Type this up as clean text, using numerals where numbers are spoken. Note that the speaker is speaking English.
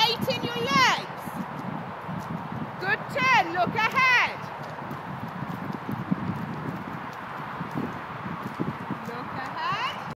weight in your legs. Good turn, look ahead.